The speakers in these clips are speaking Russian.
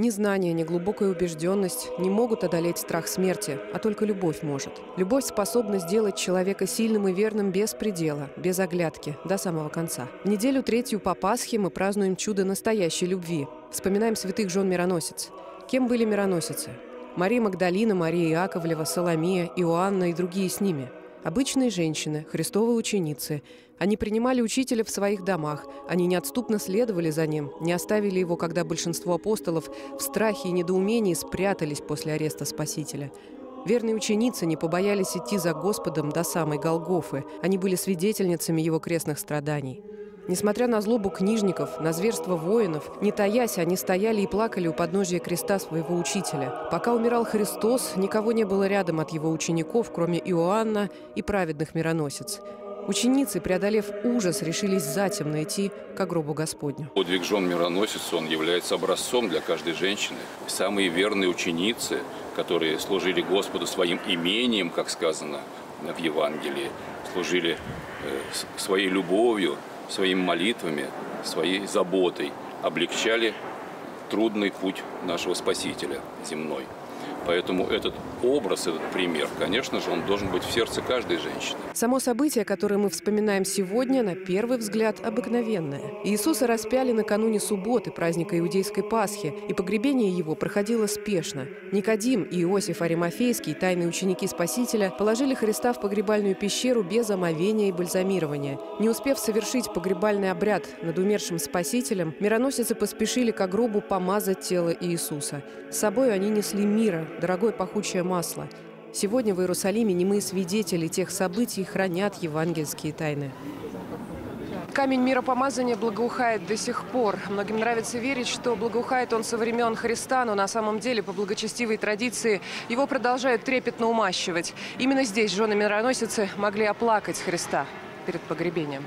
Ни знание, ни глубокая убежденность не могут одолеть страх смерти, а только любовь может. Любовь способна сделать человека сильным и верным без предела, без оглядки, до самого конца. В неделю третью по Пасхе мы празднуем чудо настоящей любви. Вспоминаем святых жен мироносиц. Кем были мироносицы? Мария Магдалина, Мария Иаковлева, Соломия, Иоанна и другие с ними. Обычные женщины, Христовые ученицы. Они принимали учителя в своих домах. Они неотступно следовали за ним, не оставили его, когда большинство апостолов в страхе и недоумении спрятались после ареста Спасителя. Верные ученицы не побоялись идти за Господом до самой Голгофы. Они были свидетельницами его крестных страданий. Несмотря на злобу книжников, на зверство воинов, не таясь, они стояли и плакали у подножия креста своего учителя. Пока умирал Христос, никого не было рядом от его учеников, кроме Иоанна и праведных мироносиц. Ученицы, преодолев ужас, решились затемно идти к гробу Господню. Подвиг жен мироносиц, он является образцом для каждой женщины. Самые верные ученицы, которые служили Господу своим имением, как сказано в Евангелии, служили своей любовью, своими молитвами, своей заботой, облегчали трудный путь нашего Спасителя земной. Поэтому этот образ, этот пример, конечно же, он должен быть в сердце каждой женщины. Само событие, которое мы вспоминаем сегодня, на первый взгляд обыкновенное. Иисуса распяли накануне субботы, праздника Иудейской Пасхи, и погребение его проходило спешно. Никодим и Иосиф Аримафейский, тайные ученики Спасителя, положили Христа в погребальную пещеру без омовения и бальзамирования. Не успев совершить погребальный обряд над умершим Спасителем, мироносицы поспешили к гробу помазать тело Иисуса. С собой они несли мира, дорогое пахучее масло. Сегодня в Иерусалиме немые свидетели тех событий хранят евангельские тайны. Камень миропомазания благоухает до сих пор. Многим нравится верить, что благоухает он со времен Христа, но на самом деле, по благочестивой традиции, его продолжают трепетно умащивать. Именно здесь жены-мироносицы могли оплакать Христа перед погребением.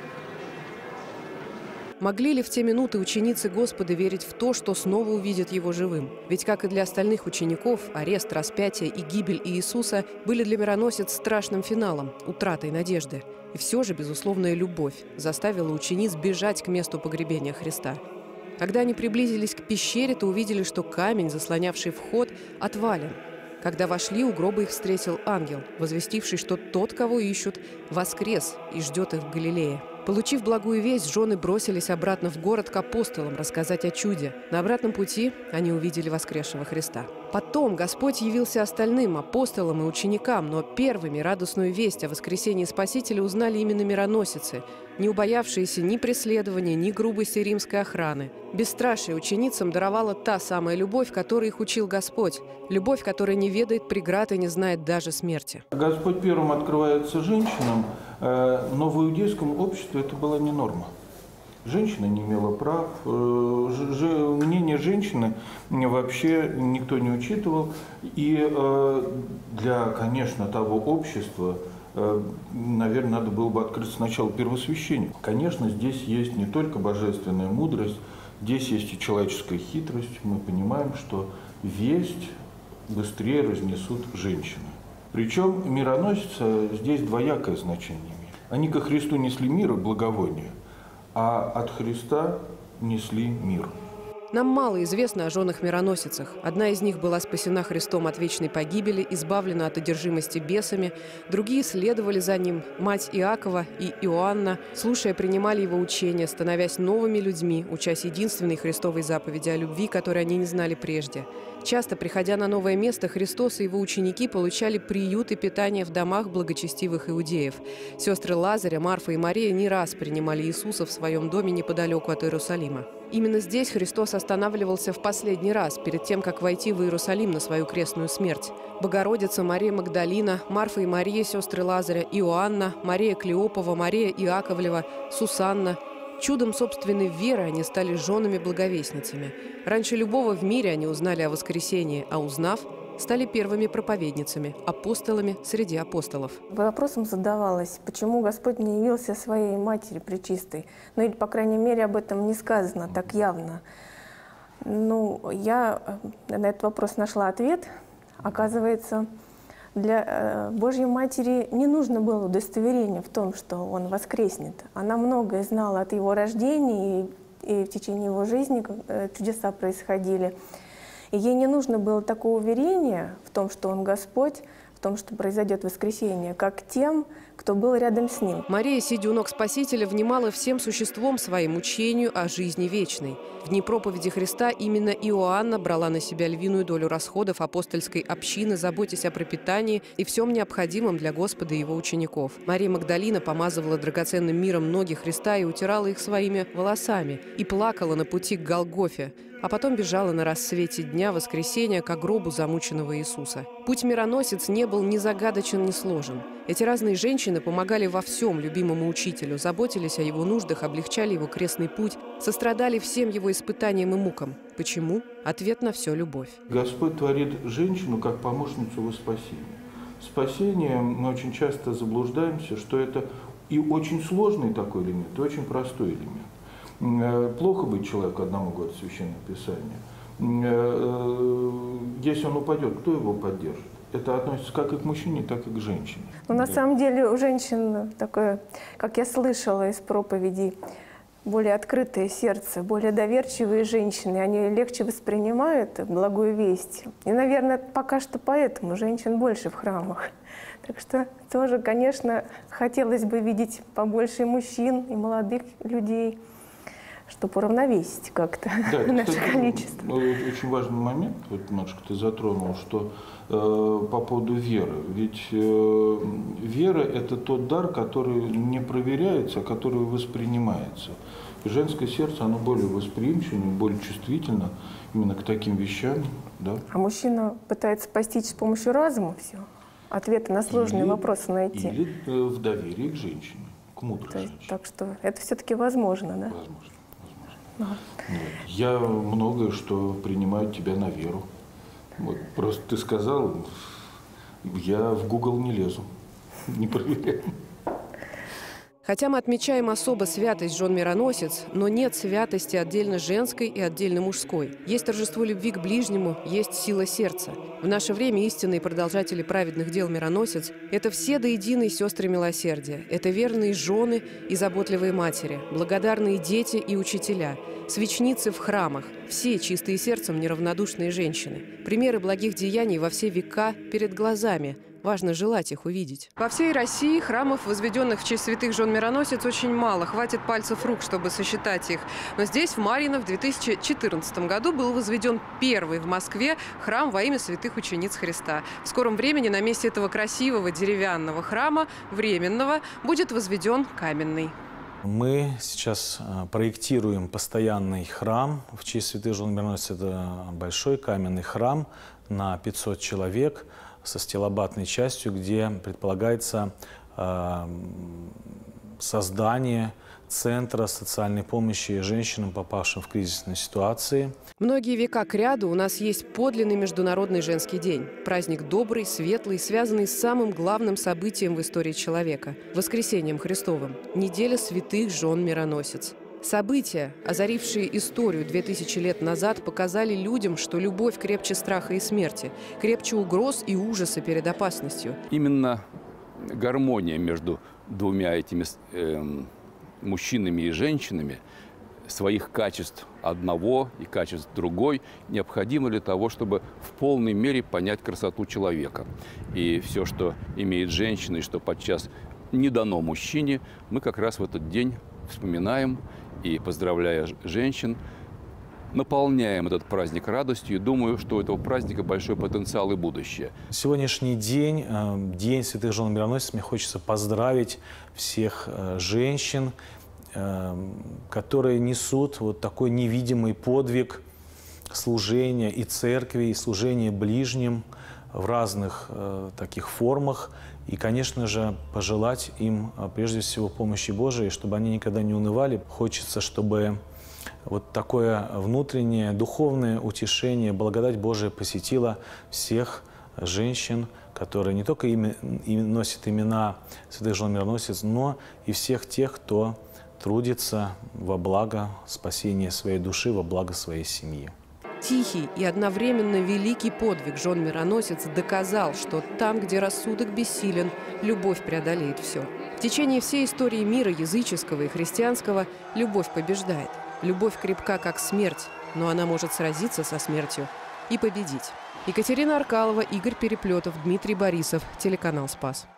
Могли ли в те минуты ученицы Господа верить в то, что снова увидят его живым? Ведь, как и для остальных учеников, арест, распятие и гибель Иисуса были для мироносиц страшным финалом, утратой надежды. И все же безусловная любовь заставила учениц бежать к месту погребения Христа. Когда они приблизились к пещере, то увидели, что камень, заслонявший вход, отвален. Когда вошли, у гроба их встретил ангел, возвестивший, что тот, кого ищут, воскрес и ждет их в Галилее. Получив благую весть, жены бросились обратно в город к апостолам рассказать о чуде. На обратном пути они увидели воскресшего Христа. Потом Господь явился остальным апостолам и ученикам, но первыми радостную весть о воскресении Спасителя узнали именно мироносицы, не убоявшиеся ни преследования, ни грубости римской охраны. Бесстрашие ученицам даровала та самая любовь, которой их учил Господь. Любовь, которая не ведает преград и не знает даже смерти. Господь первым открывается женщинам, но в иудейском обществе это была не норма. Женщина не имела прав, мнение женщины вообще никто не учитывал. И для, конечно, того общества, наверное, надо было бы открыть сначала первосвященнику. Конечно, здесь есть не только божественная мудрость, здесь есть и человеческая хитрость. Мы понимаем, что весть быстрее разнесут женщины. Причем мироносица здесь двоякое значение имеет. Они ко Христу несли мир и благовоние, а от Христа несли мир. Нам мало известно о женах-мироносицах. Одна из них была спасена Христом от вечной погибели, избавлена от одержимости бесами. Другие следовали за ним. Мать Иакова и Иоанна, слушая, принимали его учения, становясь новыми людьми, учась единственной Христовой заповеди о любви, которой они не знали прежде. Часто, приходя на новое место, Христос и его ученики получали приют и питание в домах благочестивых иудеев. Сестры Лазаря, Марфа и Мария не раз принимали Иисуса в своем доме неподалеку от Иерусалима. Именно здесь Христос останавливался в последний раз, перед тем, как войти в Иерусалим на свою крестную смерть. Богородица, Мария Магдалина, Марфа и Мария, сестры Лазаря, Иоанна, Мария Клеопова, Мария Иаковлева, Сусанна. Чудом собственной веры они стали женами-благовестницами. Раньше любого в мире они узнали о воскресении, а узнав, стали первыми проповедницами, апостолами среди апостолов. Вопросом задавалось, почему Господь не явился своей матери пречистой. Ну или, по крайней мере, об этом не сказано так явно. Я на этот вопрос нашла ответ. Оказывается, для Божьей Матери не нужно было удостоверения в том, что Он воскреснет. Она многое знала от Его рождения, и в течение Его жизни чудеса происходили. И ей не нужно было такого уверения в том, что Он Господь, в том, что произойдет воскресение, как тем, кто был рядом с Ним. Мария, сидя у ног Спасителя, внимала всем существом своим учению о жизни вечной. В дни проповеди Христа именно Иоанна брала на себя львиную долю расходов апостольской общины, заботясь о пропитании и всем необходимом для Господа и Его учеников. Мария Магдалина помазывала драгоценным миром ноги Христа и утирала их своими волосами, и плакала на пути к Голгофе, а потом бежала на рассвете дня воскресения к гробу замученного Иисуса. Путь мироносец не был ни загадочен, ни сложен. Эти разные женщины помогали во всем любимому учителю, заботились о его нуждах, облегчали его крестный путь, сострадали всем его испытаниям и мукам. Почему? Ответ на все – любовь. Господь творит женщину как помощницу во спасении. Спасение, мы очень часто заблуждаемся, что это и очень сложный такой элемент, и очень простой элемент. Плохо быть человеку, одному говорит Священное Писание. Если он упадет, кто его поддержит? Это относится как и к мужчине, так и к женщине. Но на самом деле у женщин такое, как я слышала из проповедей, более открытое сердце, более доверчивые женщины, они легче воспринимают благую весть. И, наверное, пока что поэтому женщин больше в храмах. Так что тоже, конечно, хотелось бы видеть побольше мужчин и молодых людей, чтобы уравновесить как-то наше количество. Очень важный момент, вот, матушка, ты затронул, что по поводу веры. Ведь вера – это тот дар, который не проверяется, а который воспринимается. И женское сердце, оно более восприимчиво, более чувствительно именно к таким вещам. Да? А мужчина пытается постичь с помощью разума все, ответы на сложные вопросы найти. Или в доверии к женщине, к мудрой женщине. Так что это все-таки возможно, да? Возможно. Я многое что принимаю тебя на веру. Вот, просто ты сказал, я в Google не лезу, не проверяю. Хотя мы отмечаем особо святость жен мироносец, но нет святости отдельно женской и отдельно мужской. Есть торжество любви к ближнему, есть сила сердца. В наше время истинные продолжатели праведных дел мироносец – это все до единой сестры милосердия. Это верные жены и заботливые матери, благодарные дети и учителя, свечницы в храмах, все чистые сердцем неравнодушные женщины. Примеры благих деяний во все века перед глазами. Важно желать их увидеть. По всей России храмов, возведенных в честь святых жен мироносец, очень мало. Хватит пальцев рук, чтобы сосчитать их. Но здесь, в Марьино, в 2014 году был возведен первый в Москве храм во имя святых учениц Христа. В скором времени на месте этого красивого деревянного храма, временного, будет возведен каменный. Мы сейчас проектируем постоянный храм в честь святых жен мироносец. Это большой каменный храм на 500 человек со стилобатной частью, где предполагается создание центра социальной помощи женщинам, попавшим в кризисные ситуации. Многие века кряду у нас есть подлинный Международный женский день. Праздник добрый, светлый, связанный с самым главным событием в истории человека – Воскресением Христовым. Неделя святых жен мироносец. События, озарившие историю 2000 лет назад, показали людям, что любовь крепче страха и смерти, крепче угроз и ужаса перед опасностью. Именно гармония между двумя этими мужчинами и женщинами, своих качеств одного и качеств другой, необходимо для того, чтобы в полной мере понять красоту человека. И все, что имеет женщина и что подчас не дано мужчине, мы как раз в этот день вспоминаем и, поздравляя женщин, наполняем этот праздник радостью. И думаю, что у этого праздника большой потенциал и будущее. Сегодняшний день, День святых жен мироносец, мне хочется поздравить всех женщин, которые несут вот такой невидимый подвиг служения и церкви, и служения ближним в разных таких формах. И, конечно же, пожелать им прежде всего помощи Божией, чтобы они никогда не унывали. Хочется, чтобы вот такое внутреннее духовное утешение, благодать Божия посетила всех женщин, которые не только носят имена святых жен мироносец, но и всех тех, кто трудится во благо спасения своей души, во благо своей семьи. Тихий и одновременно великий подвиг жен мироносец доказал, что там, где рассудок бессилен, любовь преодолеет все. В течение всей истории мира, языческого и христианского, любовь побеждает. Любовь крепка, как смерть, но она может сразиться со смертью и победить. Екатерина Аркалова, Игорь Переплетов, Дмитрий Борисов. Телеканал «Спас».